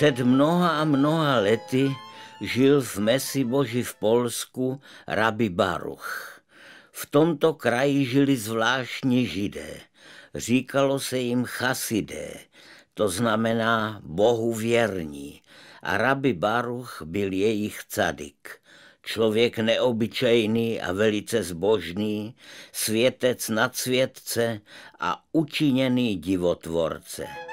Před mnoha a mnoha lety žil v Mesiboži v Polsku rabi Baruch. V tomto kraji žili zvláštní židé. Říkalo se jim chasidé, to znamená Bohu věrní. A rabi Baruch byl jejich cadik. Člověk neobyčejný a velice zbožný, světec nad světce a učiněný divotvorce.